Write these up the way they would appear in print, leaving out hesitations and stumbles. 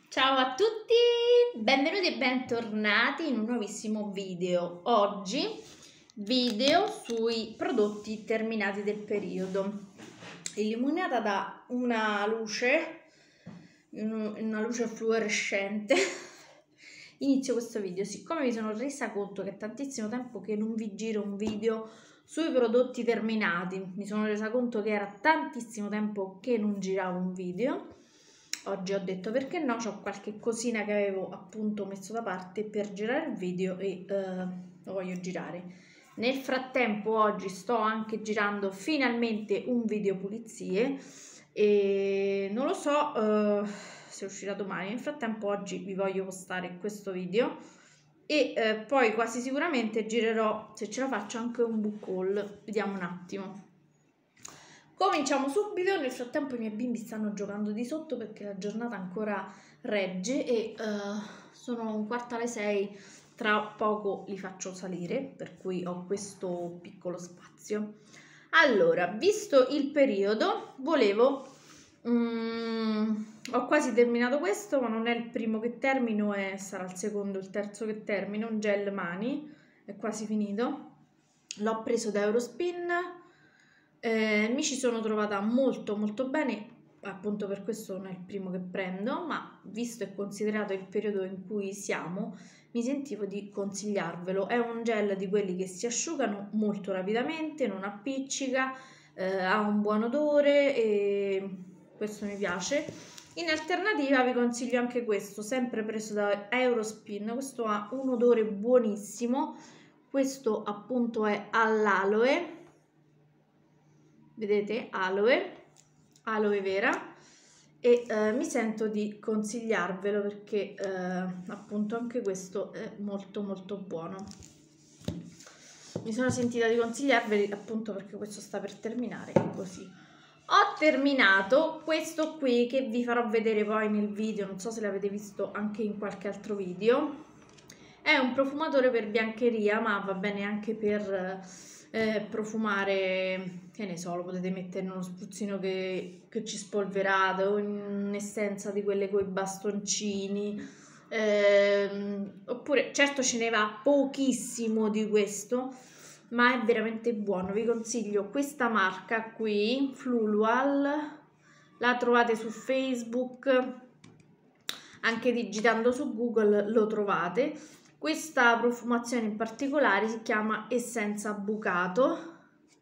Ciao a tutti, benvenuti e bentornati in un nuovissimo video. Oggi video sui prodotti terminati del periodo, illuminata da una luce fluorescente. Inizio questo video siccome mi sono resa conto che è tantissimo tempo che non vi giro un video sui prodotti terminati. Mi sono resa conto che era tantissimo tempo che non giravo un video. Oggi ho detto perché no, c'ho qualche cosina che avevo appunto messo da parte per girare il video e lo voglio girare. Nel frattempo oggi sto anche girando finalmente un video pulizie e non lo so se uscirà domani. Nel frattempo oggi vi voglio postare questo video e poi quasi sicuramente girerò, se ce la faccio, anche un book haul. Vediamo un attimo. Cominciamo subito. Nel frattempo i miei bimbi stanno giocando di sotto perché la giornata ancora regge e sono 5:45, tra poco li faccio salire, per cui ho questo piccolo spazio. Allora, visto il periodo, ho quasi terminato questo, ma non è il primo che termino, sarà il secondo o il terzo che termino, un gel mani, è quasi finito. L'ho preso da Eurospin. Mi ci sono trovata molto bene, appunto per questo non è il primo che prendo, ma visto e considerato il periodo in cui siamo, mi sentivo di consigliarvelo. È un gel di quelli che si asciugano molto rapidamente, non appiccica, ha un buon odore e questo mi piace. In alternativa vi consiglio anche questo, sempre preso da Eurospin. Questo ha un odore buonissimo, questo appunto è all'aloe. Vedete, aloe vera, e mi sento di consigliarvelo perché appunto anche questo è molto buono. Mi sono sentita di consigliarveli appunto perché questo sta per terminare, così. Ho terminato questo qui che vi farò vedere poi nel video, non so se l'avete visto anche in qualche altro video. È un profumatore per biancheria, ma va bene anche per profumare, che ne so, lo potete mettere in uno spruzzino che ci spolverate o in un'essenza di quelle con i bastoncini, oppure certo ce ne va pochissimo di questo, ma è veramente buono. Vi consiglio questa marca qui, Flual, la trovate su Facebook, anche digitando su Google lo trovate. Questa profumazione in particolare si chiama Essenza Bucato,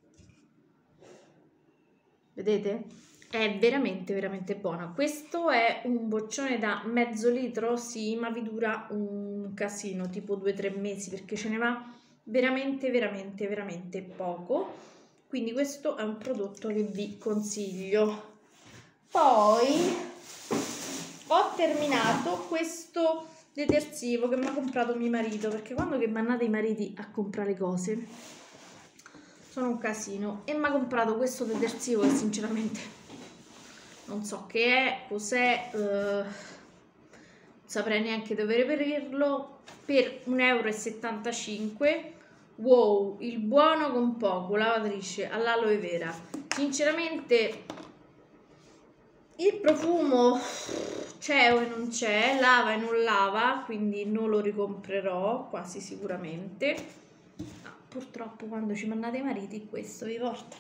vedete? È veramente buona. Questo è un boccione da mezzo litro, sì, ma vi dura un casino, tipo 2-3 mesi, perché ce ne va veramente poco. Quindi questo è un prodotto che vi consiglio. Poi ho terminato questo detersivo che mi ha comprato mio marito, perché quando che mandate i mariti a comprare cose sono un casino, e mi ha comprato questo detersivo che sinceramente non so che è, cos'è, non saprei neanche dove reperirlo, per 1,75 €. Wow, il buono con poco, lavatrice all'aloe vera. Sinceramente il profumo c'è o non c'è, lava e non lava, quindi non lo ricomprerò quasi sicuramente. Purtroppo quando ci mandate i mariti questo vi portano.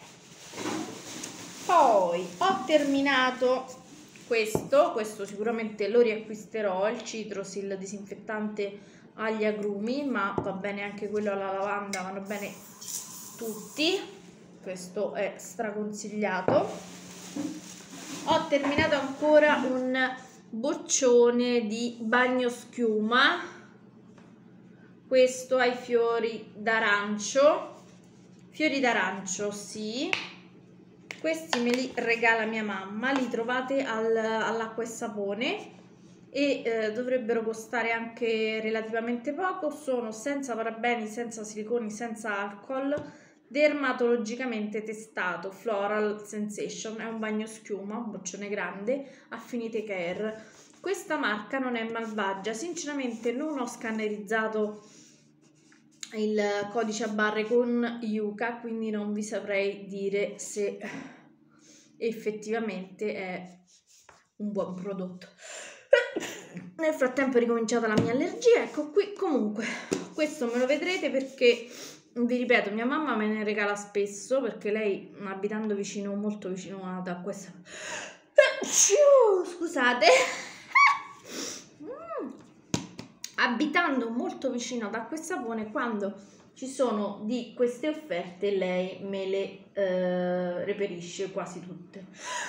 Poi ho terminato questo sicuramente lo riacquisterò, il Citrosil disinfettante agli agrumi, ma va bene anche quello alla lavanda, vanno bene tutti. Questo è straconsigliato. Ho terminato ancora un boccione di bagnoschiuma, questo ai fiori d'arancio, sì, questi me li regala mia mamma, li trovate all'acqua e sapone e dovrebbero costare anche relativamente poco, sono senza parabeni, senza siliconi, senza alcol, dermatologicamente testato, Floral Sensation, è un bagnoschiuma, un boccione grande, Affinity Care. Questa marca non è malvagia, sinceramente non ho scannerizzato il codice a barre con Yuka, quindi non vi saprei dire se effettivamente è un buon prodotto. Nel frattempo è ricominciata la mia allergia, ecco qui. Comunque questo me lo vedrete perché, vi ripeto, mia mamma me ne regala spesso, perché lei, abitando vicino, molto vicino ad questa, scusate, abitando molto vicino ad acqua e sapone, quando ci sono di queste offerte lei me le reperisce quasi tutte.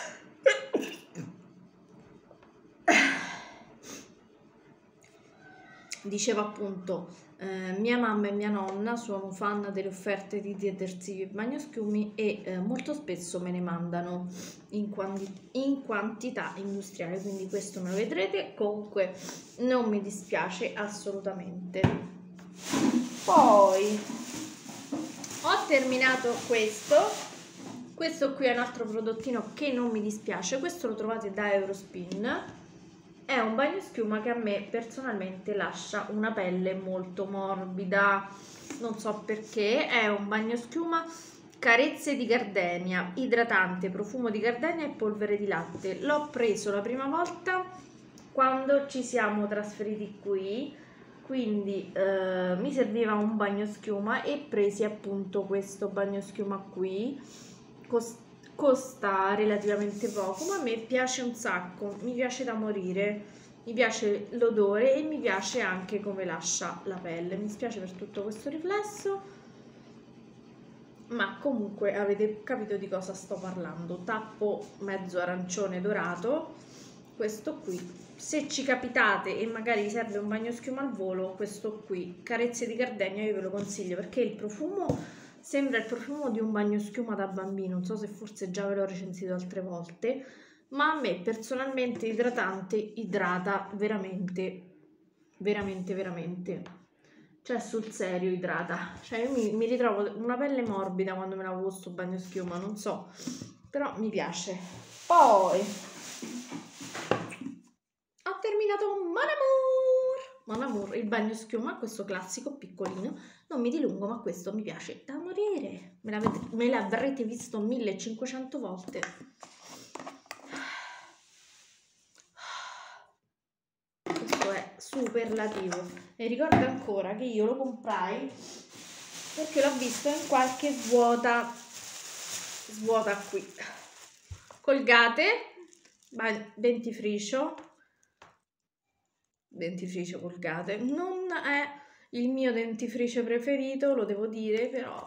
Dicevo appunto, mia mamma e mia nonna sono fan delle offerte di detersivi e bagnoschiumi e molto spesso me ne mandano in quantità industriale, quindi questo me lo vedrete. Comunque non mi dispiace assolutamente. Poi ho terminato questo qui è un altro prodottino che non mi dispiace, questo lo trovate da Eurospin. È un bagnoschiuma che a me personalmente lascia una pelle molto morbida, non so perché. È un bagnoschiuma carezze di gardenia, idratante, profumo di gardenia e polvere di latte. L'ho preso la prima volta quando ci siamo trasferiti qui, quindi mi serviva un bagnoschiuma e presi appunto questo bagnoschiuma qui. Costa relativamente poco, ma a me piace un sacco, mi piace da morire, mi piace l'odore e mi piace anche come lascia la pelle. Mi spiace per tutto questo riflesso, ma comunque avete capito di cosa sto parlando. Tappo mezzo arancione dorato, questo qui. Se ci capitate e magari vi serve un bagnoschiuma al volo, questo qui, carezze di gardenia, io ve lo consiglio perché il profumo sembra il profumo di un bagnoschiuma da bambino, non so se forse già ve l'ho recensito altre volte, ma a me personalmente idratante, idrata veramente, veramente, veramente. Cioè sul serio idrata. Cioè io mi ritrovo una pelle morbida quando me lavo questo bagnoschiuma, non so, però mi piace. Poi ho terminato Mon Amour, il bagnoschiuma, questo classico piccolino. Non mi dilungo, ma questo mi piace da morire. Me l'avrete visto 1500 volte. Questo è superlativo. E ricordo ancora che io lo comprai perché l'ho visto in qualche svuota qui. Colgate, dentifricio Colgate. Non è il mio dentifricio preferito, lo devo dire, però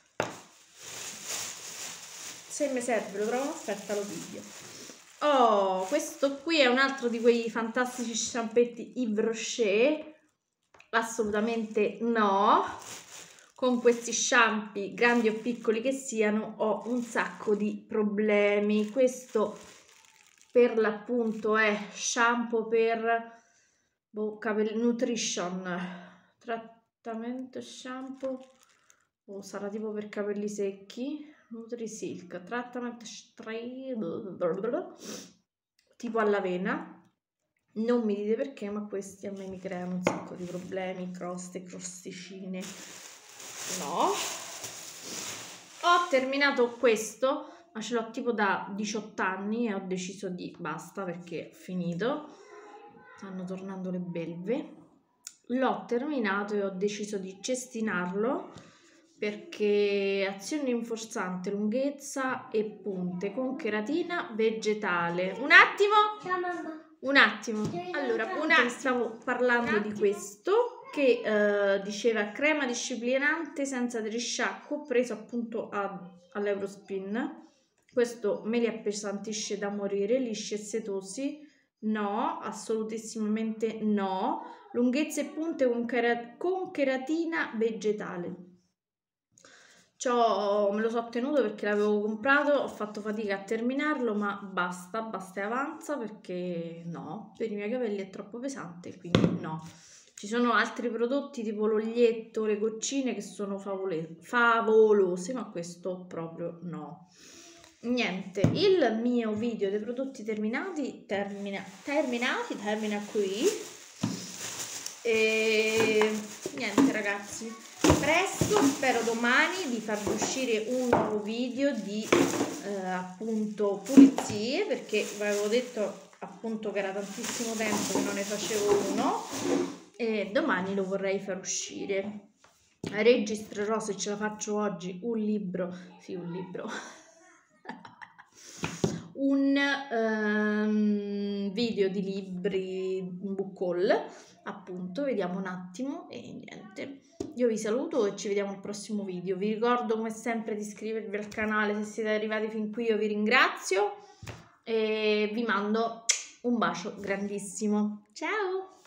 se mi serve, lo trovo in offerta, lo piglio. Oh, questo qui è un altro di quei fantastici sciampetti Yves Rocher. Assolutamente no. Con questi shampoo, grandi o piccoli che siano, ho un sacco di problemi. Questo per l'appunto è shampoo per capelli, nutrition, trattamento shampoo, o sarà tipo per capelli secchi, Nutrisilk, trattamento tipo all'avena. Non mi dite perché, ma questi a me mi creano un sacco di problemi, croste, crosticine. No. Ho terminato questo, ma ce l'ho tipo da 18 anni e ho deciso di basta perché è finito. Stanno tornando le belve. L'ho terminato e ho deciso di cestinarlo perché azione rinforzante, lunghezza e punte con cheratina vegetale. Un attimo. Ciao mamma. Un attimo. Allora, stavo parlando di questo che diceva crema disciplinante senza risciacquo, ho preso appunto all'Eurospin. Questo me li appesantisce da morire, lisci e setosi. No, assolutissimamente no. Lunghezze e punte con cheratina vegetale. Me lo so tenuto perché l'avevo comprato, ho fatto fatica a terminarlo, ma basta e avanza perché no, per i miei capelli è troppo pesante, quindi no. Ci sono altri prodotti tipo l'oglietto, le goccine che sono favolose, ma questo proprio no. Niente, il mio video dei prodotti terminati termina qui. E niente ragazzi, presto, spero domani di farvi uscire un nuovo video di appunto pulizie, perché vi avevo detto appunto che era tantissimo tempo che non ne facevo uno, e domani lo vorrei far uscire. Registrerò, se ce la faccio oggi, un libro, un video di libri, un book haul, appunto, vediamo un attimo e niente. Io vi saluto e ci vediamo al prossimo video. Vi ricordo come sempre di iscrivervi al canale, se siete arrivati fin qui io vi ringrazio e vi mando un bacio grandissimo. Ciao!